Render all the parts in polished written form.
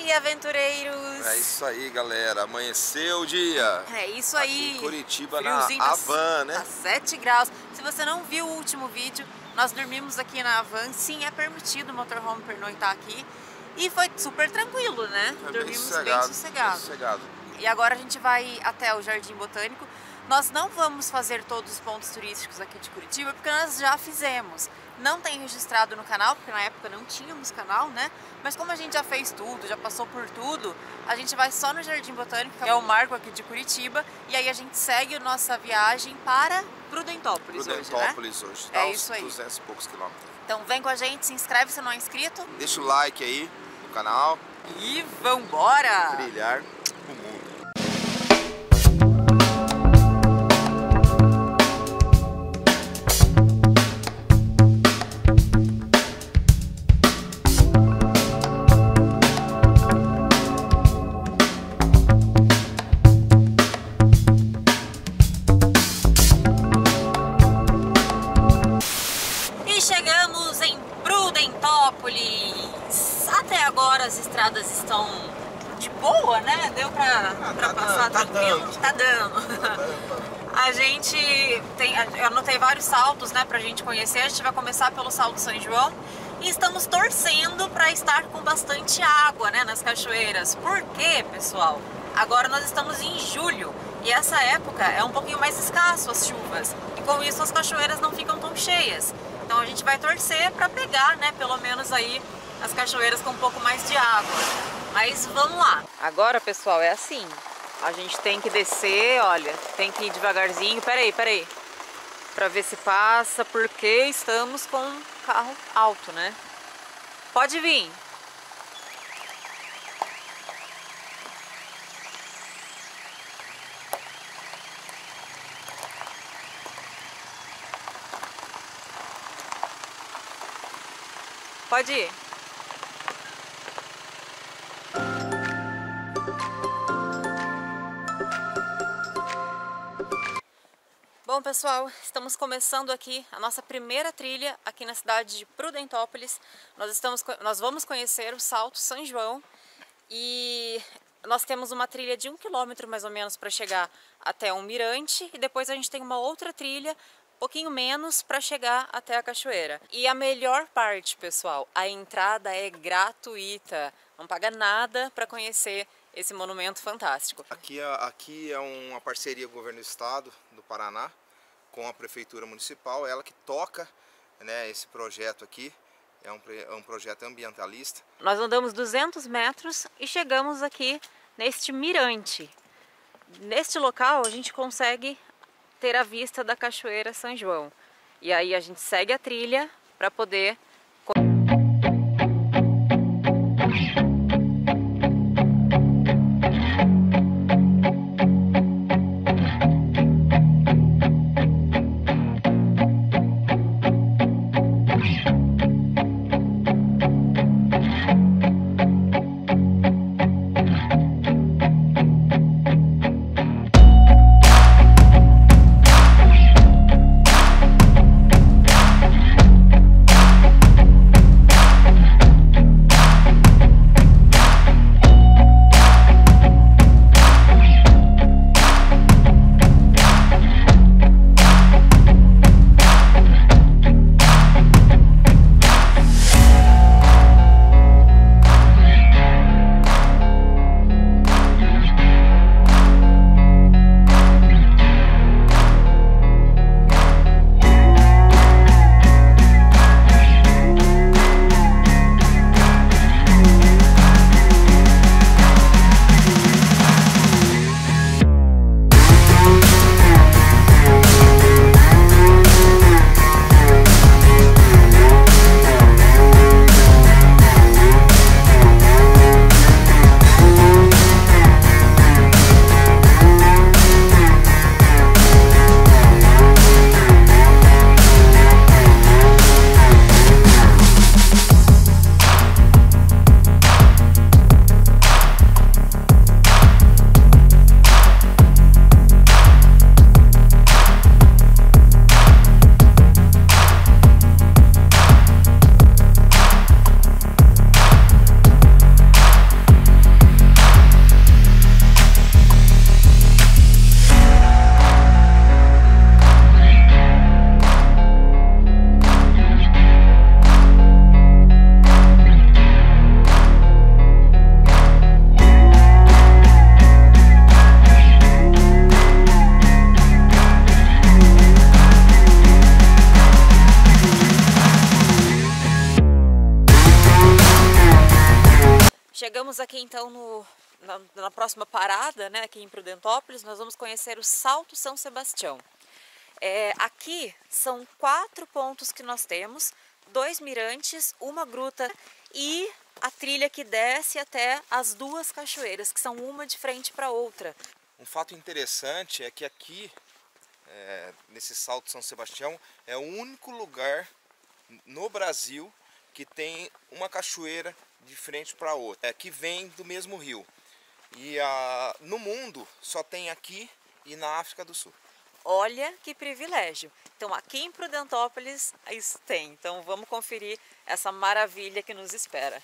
aí, aventureiros! É isso aí, galera. Amanheceu o dia. É isso aí. Aqui em Curitiba, Friozinho, na Havan, né? Tá 7 graus. Se você não viu o último vídeo, nós dormimos aqui na Havan. Sim, é permitido o motorhome pernoitar aqui. E foi super tranquilo, né? Dormimos bem sossegado. E agora a gente vai até o Jardim Botânico. Nós não vamos fazer todos os pontos turísticos aqui de Curitiba, porque nós já fizemos. Não tem registrado no canal, porque na época não tínhamos canal, né? Mas como a gente já fez tudo, já passou por tudo, a gente vai só no Jardim Botânico, que é o marco aqui de Curitiba, e aí a gente segue a nossa viagem para Prudentópolis hoje, Dá é uns isso aí. 200 e poucos quilômetros. Então vem com a gente, se inscreve se não é inscrito. Deixa o like aí no canal. E vambora! Brilhar o mundo. Chegamos em Prudentópolis. Até agora as estradas estão de boa, né? Deu pra passar tranquilo? Tá dando. A gente tem, eu anotei vários saltos, né, pra gente conhecer. A gente vai começar pelo Salto São João e estamos torcendo para estar com bastante água, né, nas cachoeiras. Por quê, pessoal? Agora nós estamos em julho e essa época é um pouquinho mais escasso as chuvas e com isso as cachoeiras não ficam tão cheias. Então a gente vai torcer para pegar, né, pelo menos aí as cachoeiras com um pouco mais de água. Mas vamos lá. Agora, pessoal, é assim. A gente tem que descer, olha, tem que ir devagarzinho. Peraí. Para ver se passa, porque estamos com um carro alto, né? Pode vir. Pode ir. Bom, pessoal, estamos começando aqui a nossa primeira trilha aqui na cidade de Prudentópolis. Nós vamos conhecer o Salto São João e nós temos uma trilha de 1 quilômetro mais ou menos para chegar até um mirante e depois a gente tem uma outra trilha pouquinho menos para chegar até a cachoeira. E a melhor parte, pessoal, a entrada é gratuita, não paga nada para conhecer esse monumento fantástico. Aqui é uma parceria governo do estado do Paraná com a prefeitura municipal, ela que toca, né, esse projeto aqui. É um projeto ambientalista. Nós andamos 200 metros e chegamos aqui neste mirante. Neste local a gente consegue ter a vista da Cachoeira São João. E aí a gente segue a trilha para poder... chegamos aqui então na próxima parada, né, aqui em Prudentópolis, nós vamos conhecer o Salto São Sebastião. Aqui são 4 pontos que nós temos, 2 mirantes, uma gruta e a trilha que desce até as 2 cachoeiras, que são uma de frente para outra. Um fato interessante é que aqui, nesse Salto São Sebastião, é o único lugar no Brasil que tem uma cachoeira de frente para outra, que vem do mesmo rio. E no mundo só tem aqui e na África do Sul. Olha que privilégio! Então aqui em Prudentópolis isso tem. Então vamos conferir essa maravilha que nos espera.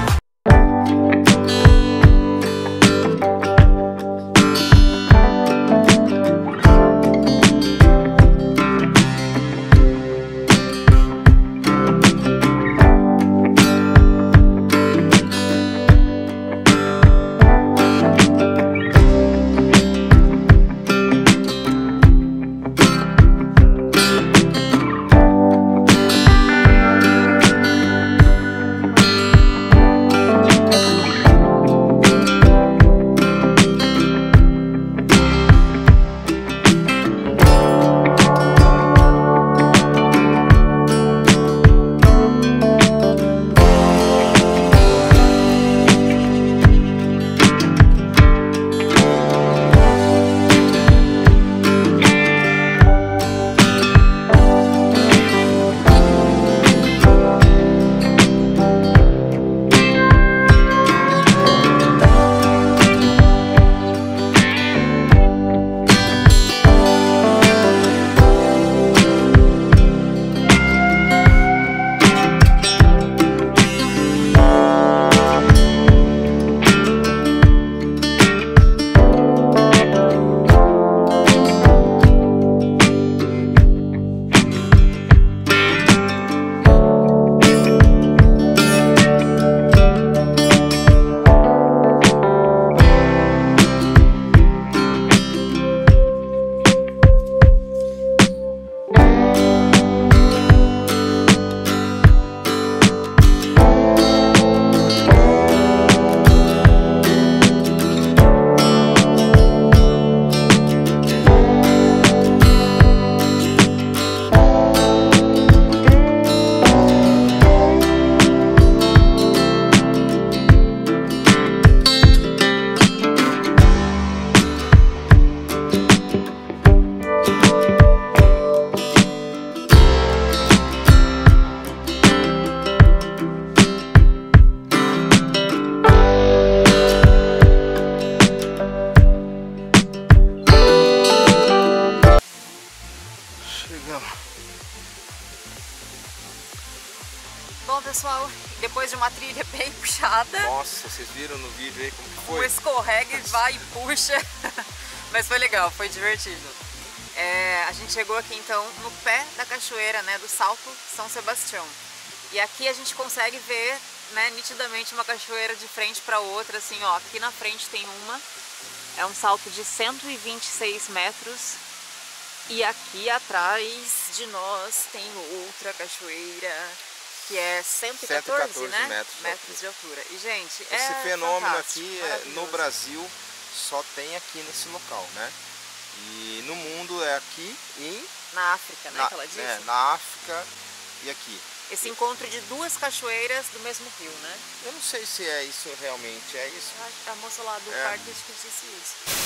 Bom, pessoal, depois de uma trilha bem puxada... Nossa, vocês viram no vídeo aí como que foi? Um escorrega e vai e puxa. Mas foi legal, foi divertido. A gente chegou aqui então no pé da cachoeira, né, do Salto São Sebastião. E aqui a gente consegue ver, né, nitidamente uma cachoeira de frente para outra, assim, ó. Aqui na frente tem uma, é um salto de 126 metros. E aqui atrás de nós tem outra cachoeira, que é 114 né? metros de altura. E, gente, esse fenômeno aqui no Brasil só tem aqui nesse local, né? E no mundo é aqui e... na África, né, que ela disse? Na África e aqui. Esse encontro de 2 cachoeiras do mesmo rio, né? Eu não sei se é isso realmente, é isso? A moça lá do parque acho que disse isso.